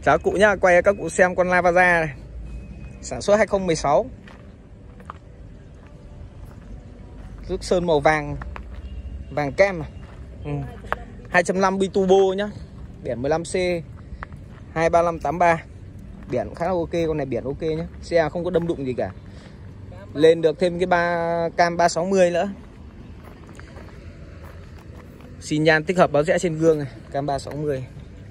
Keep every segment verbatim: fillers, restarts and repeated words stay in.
Chào cụ nhá, quay các cụ xem con Lavazza này. Sản xuất hai không một sáu. Rước sơn màu vàng, vàng kem. ừ. hai chấm năm bi turbo nhá. Biển mười lăm C hai ba năm tám ba. Biển khá là ok, con này biển ok nhá. Xe không có đâm đụng gì cả. Lên được thêm cái ba cam ba sáu mươi nữa. Xi nhan tích hợp báo rẽ trên gương này, cam ba sáu mươi.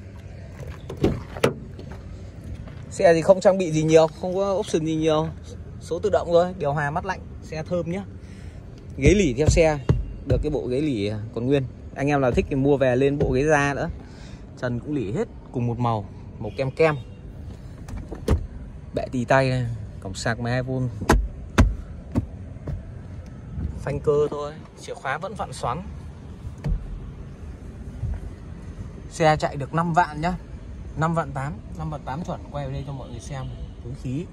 Xe thì không trang bị gì nhiều, không có option gì nhiều. Số tự động thôi, điều hòa mát lạnh, xe thơm nhá. Ghế lỉ theo xe, được cái bộ ghế lỉ còn nguyên. Anh em nào thích thì mua về lên bộ ghế da nữa. Trần cũng lỉ hết cùng một màu, màu kem kem. Bệ tì tay này, cổng sạc mười hai vôn. Phanh cơ thôi, chìa khóa vẫn vặn xoắn. Xe chạy được năm vạn nhá. năm vạn tám, năm vạn tám chuẩn, quay vào đây cho mọi người xem túi khí.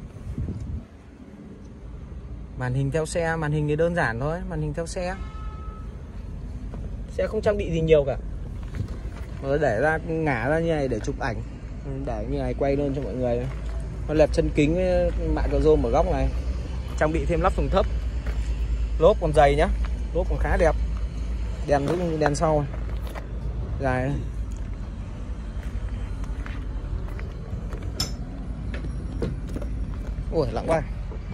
Màn hình theo xe, màn hình thì đơn giản thôi, màn hình theo xe. Xe không trang bị gì nhiều cả. Nó để ra ngả ra như này để chụp ảnh, để như này quay lên cho mọi người. Nó lẹp chân kính mạ cờ rôm ở góc này. Trang bị thêm lắp phồng thấp. Lốp còn dày nhá, lốp còn khá đẹp. Đèn cũng đèn sau dài. Ui lặng quá.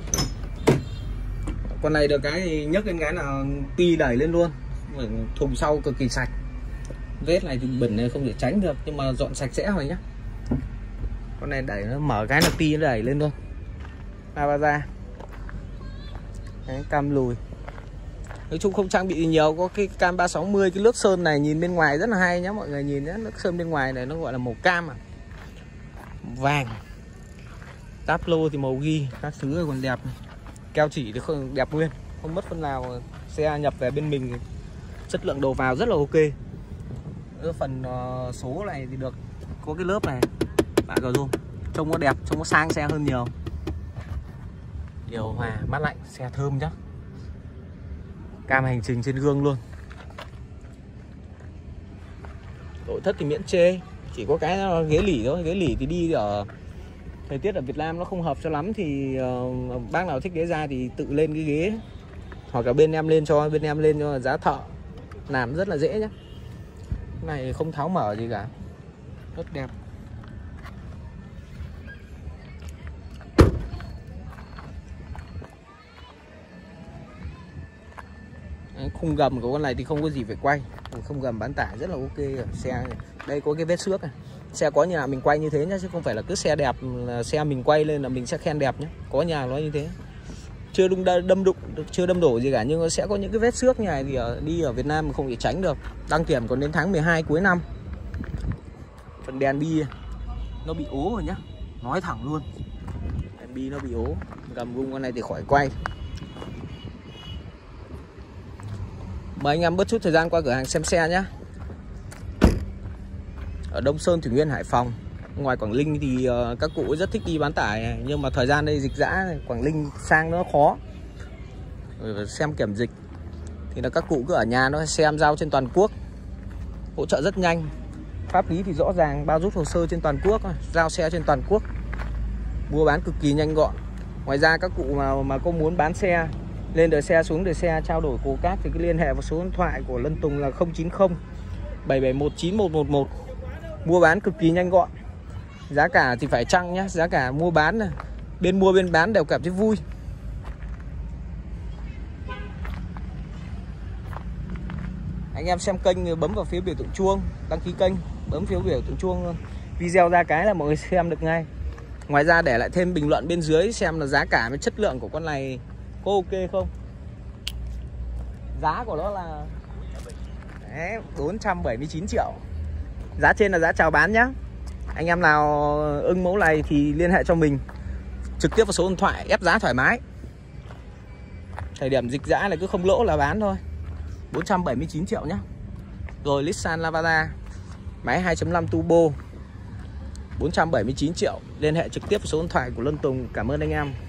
Con này được cái thì nhấc lên cái là ti đẩy lên luôn. Thùng sau cực kỳ sạch. Vết này thì bẩn này không thể tránh được, nhưng mà dọn sạch sẽ rồi nhá. Con này đẩy nó mở cái là ti nó đẩy lên luôn. Lavazza. Đấy, cam lùi. Nói chung không trang bị gì nhiều, có cái cam ba sáu mươi, cái lớp sơn này nhìn bên ngoài rất là hay nhá, mọi người nhìn nhé, lớp sơn bên ngoài này nó gọi là màu cam à. Vàng. Táp lô thì màu ghi, các thứ còn đẹp. Keo chỉ thì không đẹp nguyên, không mất phân nào. Xe nhập về bên mình chất lượng đầu vào rất là ok. Ở phần uh, số này thì được có cái lớp này mạ cờ rôm, trông nó đẹp, trông nó sang xe hơn nhiều. Điều hòa mát lạnh, xe thơm nhá. Cam hành trình trên gương luôn. Nội thất thì miễn chê, chỉ có cái ghế lỉ thôi. Ghế lỉ thì đi ở thời tiết ở Việt Nam nó không hợp cho lắm, thì uh, bác nào thích ghế da thì tự lên cái ghế, hoặc là bên em lên cho, bên em lên cho giá thợ làm rất là dễ nhé. Cái này không tháo mở gì cả, rất đẹp. Đấy, khung gầm của con này thì không có gì phải quay, không gầm bán tải rất là ok rồi. Xe này. Đây có cái vết xước này. Xe có nhà mình quay như thế nhá, chứ không phải là cứ xe đẹp là xe mình quay lên là mình sẽ khen đẹp nhé. Có nhà nó như thế, chưa đâm đâm đụng, chưa đâm đổ gì cả, nhưng nó sẽ có những cái vết xước như này thì ở, đi ở Việt Nam mình không thể tránh được. Đăng kiểm còn đến tháng mười hai cuối năm. Phần đèn bi nó bị ố rồi nhá, nói thẳng luôn, đèn bi nó bị ố. Gầm gung con này thì khỏi quay. Mời anh em bớt chút thời gian qua cửa hàng xem xe nhé. Ở Đông Sơn, Thủy Nguyên, Hải Phòng. Ngoài Quảng Ninh thì uh, các cụ rất thích đi bán tải này. Nhưng mà thời gian đây dịch dã, Quảng Ninh sang nó khó. Rồi xem kiểm dịch thì là các cụ cứ ở nhà nó xem giao trên toàn quốc. Hỗ trợ rất nhanh. Pháp lý thì rõ ràng, bao rút hồ sơ trên toàn quốc, giao xe trên toàn quốc. Mua bán cực kỳ nhanh gọn. Ngoài ra các cụ mà, mà có muốn bán xe, lên đợi xe xuống đợi xe trao đổi cổ cát thì cứ liên hệ vào số điện thoại của Lân Tùng là không chín không bảy bảy một chín một một một. Mua bán cực kỳ nhanh gọn. Giá cả thì phải chăng nhá, giá cả mua bán này, bên mua bên bán đều cảm thấy vui. Anh em xem kênh bấm vào phía biểu tượng chuông, đăng ký kênh, bấm phiếu biểu tượng chuông, video ra cái là mọi người xem được ngay. Ngoài ra để lại thêm bình luận bên dưới xem là giá cả với chất lượng của con này có ok không. Giá của nó là đấy, bốn trăm bảy mươi chín triệu. Giá trên là giá chào bán nhá. Anh em nào ưng mẫu này thì liên hệ cho mình trực tiếp vào số điện thoại, ép giá thoải mái. Thời điểm dịch dã này cứ không lỗ là bán thôi. Bốn trăm bảy mươi chín triệu nhá. Rồi Nissan Lavazza máy hai chấm năm turbo bốn trăm bảy mươi chín triệu. Liên hệ trực tiếp vào số điện thoại của Lân Tùng. Cảm ơn anh em.